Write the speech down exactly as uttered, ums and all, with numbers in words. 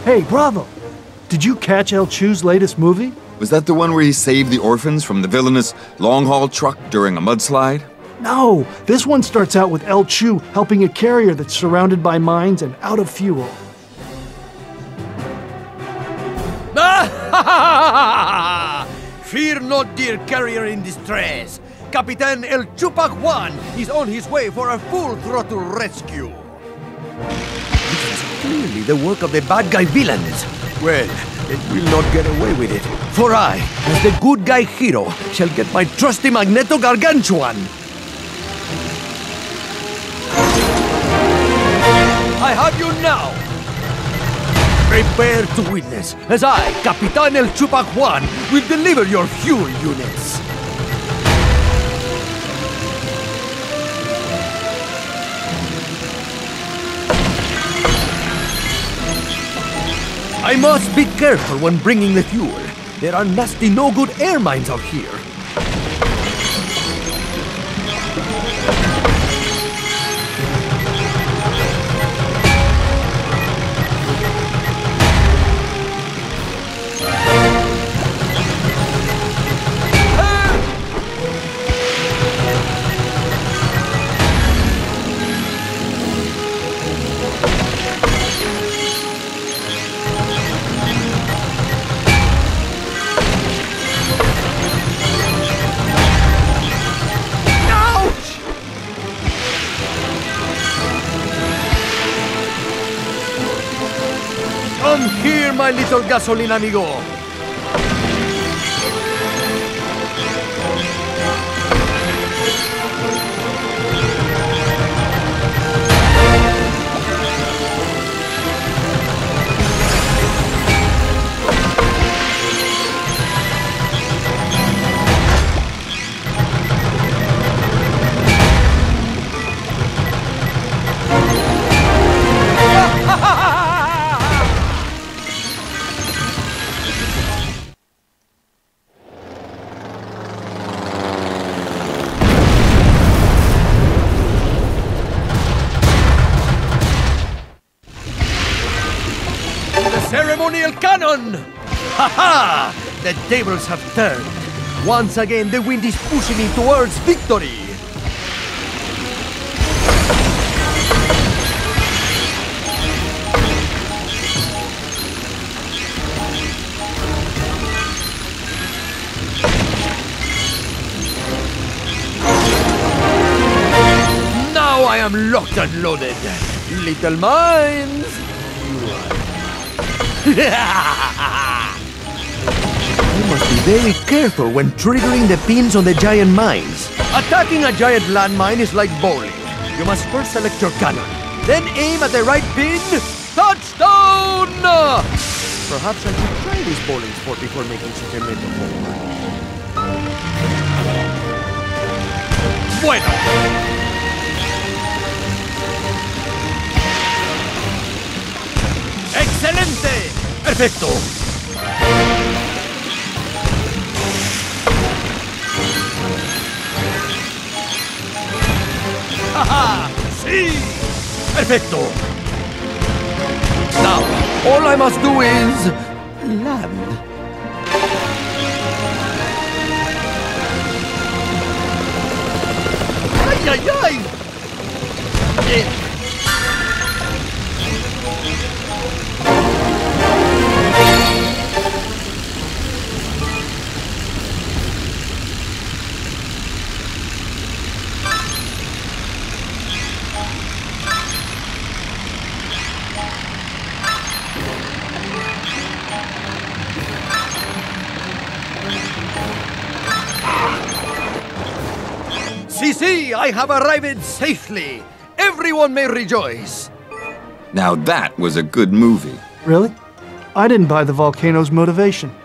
Hey, Bravo! Did you catch El Chu's latest movie? Was that the one where he saved the orphans from the villainous long-haul truck during a mudslide? No! This one starts out with El Chu helping a carrier that's surrounded by mines and out of fuel. Fear not, dear carrier in distress. Capitan El Chupac Juan is on his way for a full-throttle rescue. This is clearly the work of the bad guy villains. Well, they will not get away with it. For I, as the good guy hero, shall get my trusty Magneto Gargantuan. I have you now. Prepare to witness as I, Capitan El Chupac Juan, will deliver your fuel units. I must be careful when bringing the fuel. There are nasty, no-good air mines out here. Come here, my little gasoline amigo. Ceremonial cannon! Ha ha! The tables have turned. Once again, the wind is pushing me towards victory. Now I am locked and loaded. Little mines. You must be very careful when triggering the pins on the giant mines. Attacking a giant landmine is like bowling. You must first select your cannon, then aim at the right pin. Touchdown! Perhaps I should try this bowling sport before making such a metaphor. Bueno! ¡Excelente! ¡Perfecto! ¡Ajá! ¡Sí! ¡Perfecto! Now, all I must do is land. ¡Ay, ay, ay! Eh. See, see, I have arrived safely. Everyone may rejoice. Now that was a good movie. Really? I didn't buy the volcano's motivation.